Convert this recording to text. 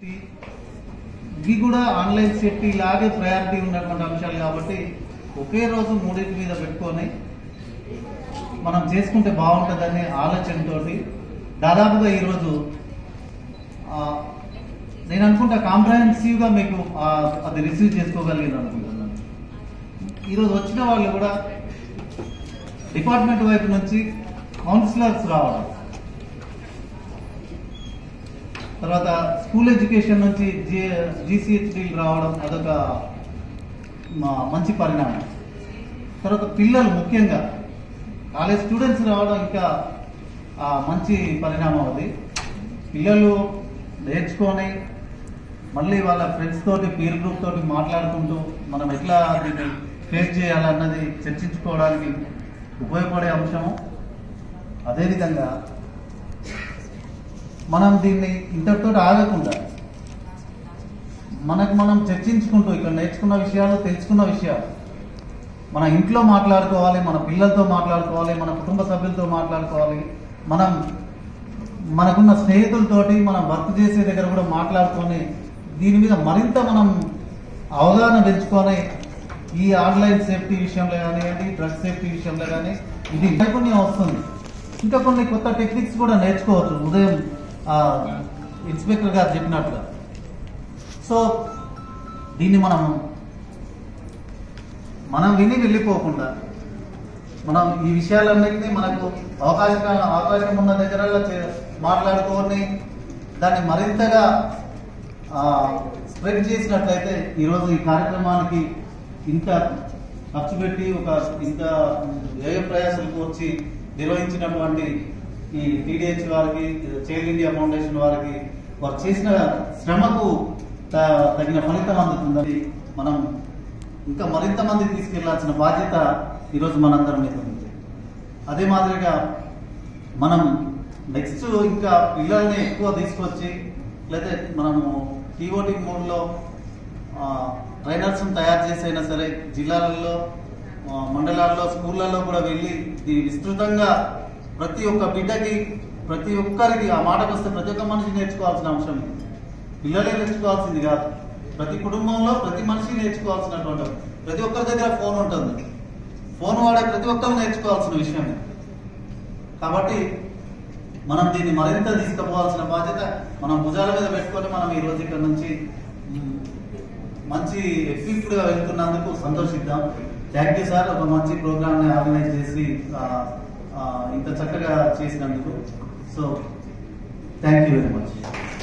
ఇవి కూడా online safety లాగే ప్రయారిటీ ఉన్నటువంటి అంశాలు కాబట్టి ఒకే రోజు మూడింటి మీద పెట్టుకొని మనం చేసుకుంటే బాగుంటుందనే ఆలోచనతో దాదాపుగా ఈరోజు నేను అనుకుంటా కాంప్రహెన్సివ్గా మీకు అది రిసీవ్ చేసుకోగలిగింది అనుకుంటున్నాను. ఈరోజు వచ్చిన వాళ్ళు కూడా డిపార్ట్మెంట్ వైపు నుంచి కౌన్సిలర్స్ రావడం, తర్వాత స్కూల్ ఎడ్యుకేషన్ నుంచి GCHDలు రావడం అదొక మంచి పరిణామం. తర్వాత పిల్లలు ముఖ్యంగా కాలేజ్ స్టూడెంట్స్ రావడం ఇంకా మంచి పరిణామం. అది పిల్లలు నేర్చుకొని మళ్ళీ వాళ్ళ ఫ్రెండ్స్ తోటి పీర్ గ్రూప్ తోటి మాట్లాడుకుంటూ మనం ఎట్లా దీన్ని ఫేస్ చేయాలన్నది చర్చించుకోవడానికి ఉపయోగపడే అంశము. అదేవిధంగా మనం దీన్ని ఇంతటితో ఆగకుండా మనం చర్చించుకుంటూ ఇక్కడ నేర్చుకున్న విషయాలు, తెలుసుకున్న విషయాలు మన ఇంట్లో మాట్లాడుకోవాలి, మన పిల్లలతో మాట్లాడుకోవాలి, మన కుటుంబ సభ్యులతో మాట్లాడుకోవాలి, మనకున్న స్నేహితులతోటి మనం వర్క్ చేసే దగ్గర కూడా మాట్లాడుకొని దీని మీద మరింత మనం అవగాహన పెంచుకొని ఈ ఆన్లైన్ సేఫ్టీ విషయంలో కానివ్వండి, డ్రగ్ సేఫ్టీ విషయంలో కానీ ఇది నైపుణ్యం వస్తుంది. ఇంకా కొన్ని కొత్త టెక్నిక్స్ కూడా నేర్చుకోవచ్చు ఉదయం ఇన్స్పెక్టర్ గారు చెప్పినట్టుగా. సో దీన్ని మనం విని వెళ్ళిపోకుండా మనం ఈ విషయాలన్నింటినీ మనకు అవకాశం ఉన్న దగ్గర మాట్లాడుకొని దాన్ని మరింతగా స్ప్రెడ్ చేసినట్లయితే ఈరోజు ఈ కార్యక్రమానికి ఇంత ఖర్చు పెట్టి ఇంత వ్యయ ప్రయాసాలకు వచ్చి నిర్వహించినటువంటి ఈ TDH వారికి, చైల్డ్ ఇండియా ఫౌండేషన్ వారికి వారు చేసిన శ్రమకు తగిన ఫలితం అందుతుందని మనం ఇంకా మరింత మంది తీసుకెళ్లాల్సిన బాధ్యత ఈరోజు మనందరం మీద ఉంది. అదే మాదిరిగా మనం నెక్స్ట్ ఇంకా పిల్లల్ని ఎక్కువ తీసుకొచ్చి లేదా మనము TOT మోడ్లో ట్రైనర్స్ని తయారు చేసైనా సరే జిల్లాలలో, మండలాల్లో, స్కూళ్ళల్లో కూడా వెళ్ళి విస్తృతంగా ప్రతి ఒక్క బిడ్డకి, ప్రతి ఒక్కరికి ఆ మాటకు వస్తే ప్రతి ఒక్క మనిషి నేర్చుకోవాల్సిన అంశం. పిల్లలే నేర్చుకోవాల్సింది కాదు, ప్రతి కుటుంబంలో ప్రతి మనిషి నేర్చుకోవాల్సినటువంటి, ప్రతి ఒక్కరి దగ్గర ఫోన్ ఉంటుంది, ఫోన్ వాడే ప్రతి ఒక్కరు నేర్చుకోవాల్సిన విషయం. కాబట్టి మనం దీన్ని మరింత తీసుకుపోవాల్సిన బాధ్యత మనం భుజాల మీద పెట్టుకొని మనం ఈ రోజు ఇక్కడ నుంచి మంచి ఎఫెక్టివ్గా వెళ్తున్నందుకు సంతోషిద్దాం. థ్యాంక్ యూ సార్, ఒక మంచి ప్రోగ్రామ్ని ఆర్గనైజ్ చేసి ఇంత చక్కగా చేసినందుకు. So thank you very much.